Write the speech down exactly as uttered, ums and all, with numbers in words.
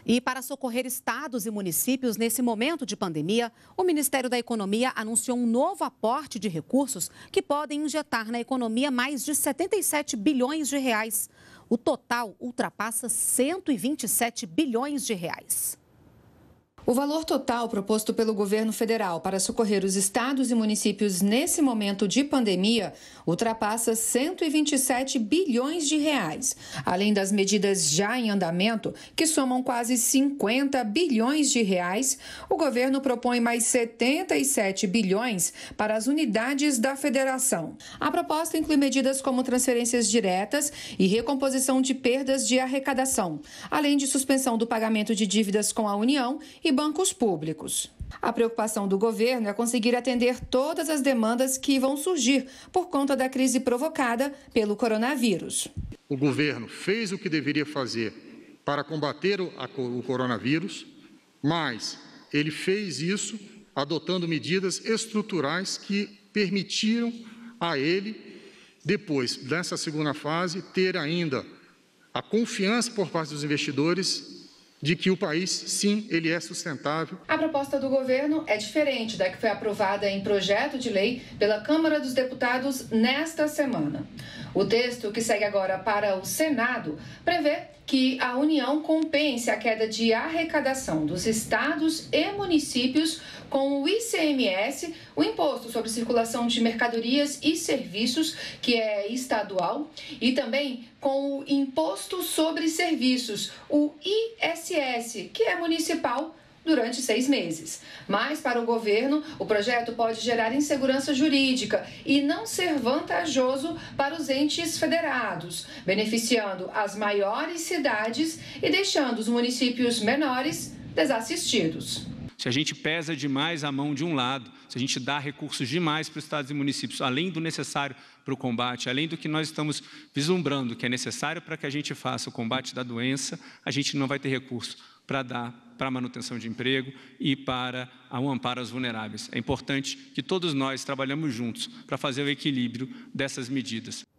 E para socorrer estados e municípios nesse momento de pandemia, o Ministério da Economia anunciou um novo aporte de recursos que podem injetar na economia mais de setenta e sete bilhões de reais. O total ultrapassa cento e vinte e sete bilhões de reais. O valor total proposto pelo governo federal para socorrer os estados e municípios nesse momento de pandemia ultrapassa cento e vinte e sete bilhões de reais, além das medidas já em andamento, que somam quase cinquenta bilhões de reais. O governo propõe mais setenta e sete bilhões para as unidades da federação. A proposta inclui medidas como transferências diretas e recomposição de perdas de arrecadação, além de suspensão do pagamento de dívidas com a União e bancos públicos. A preocupação do governo é conseguir atender todas as demandas que vão surgir por conta da crise provocada pelo coronavírus. O governo fez o que deveria fazer para combater o coronavírus, mas ele fez isso adotando medidas estruturais que permitiram a ele, depois dessa segunda fase, ter ainda a confiança por parte dos investidores de que o país, sim, ele é sustentável. A proposta do governo é diferente da que foi aprovada em projeto de lei pela Câmara dos Deputados nesta semana. O texto, que segue agora para o Senado, prevê que a União compense a queda de arrecadação dos estados e municípios com o I C M S, o Imposto sobre Circulação de Mercadorias e Serviços, que é estadual, e também com o Imposto sobre Serviços, o I S S, que é municipal, durante seis meses. Mas, para o governo, o projeto pode gerar insegurança jurídica e não ser vantajoso para os entes federados, beneficiando as maiores cidades e deixando os municípios menores desassistidos. Se a gente pesa demais a mão de um lado, se a gente dá recursos demais para os estados e municípios, além do necessário para o combate, além do que nós estamos vislumbrando que é necessário para que a gente faça o combate da doença, a gente não vai ter recurso para dar para a manutenção de emprego e para o amparo aos vulneráveis. É importante que todos nós trabalhemos juntos para fazer o equilíbrio dessas medidas.